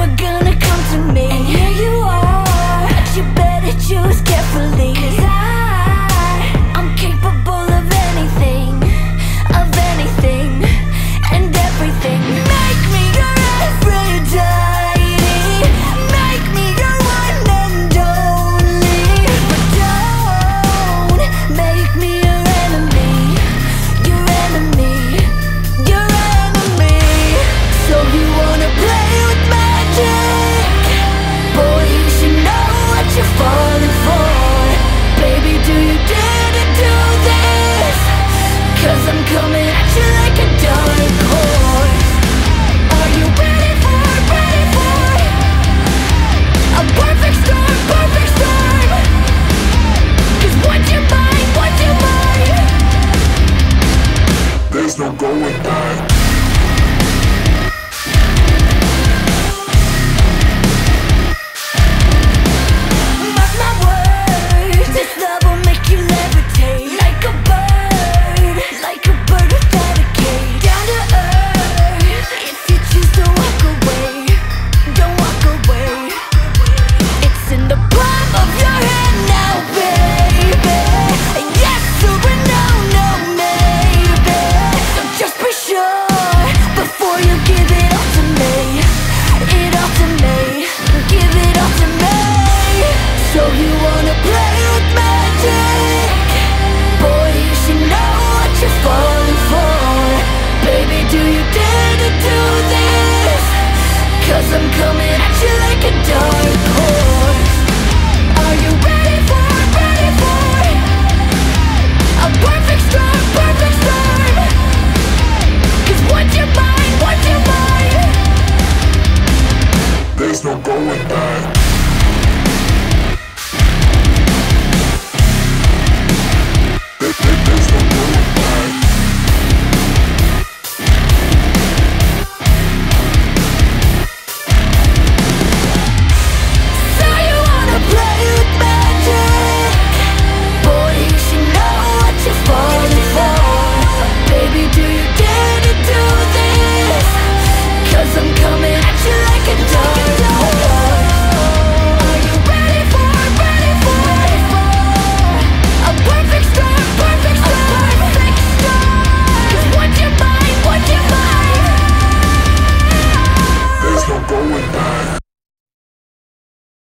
never gonna come to me. And here you are, but you better choose carefully. 'Cause I'm capable of anything, and everything. Make me your Aphrodite, make me your one and only. But don't make me your enemy, your enemy, your enemy. So you wanna play with magic? Boy, you should know what you're falling for. Baby, do you dare to do this? 'Cause I'm coming at you like a dark horse. Are you ready for a perfect storm, perfect storm? 'Cause once you're mine, there's no going back. Mark my words, this love will make you levitate like a bird without a cage. Down to earth, if you choose to walk away, don't walk away. It's in the palm of your hand now, baby. Yes or a no, no, maybe. So just be sure before you give it all to me. It all to me, give it all to me. So you wanna play with magic? Boy, you should know what you're falling for. Baby, do you dare to do this? 'Cause I'm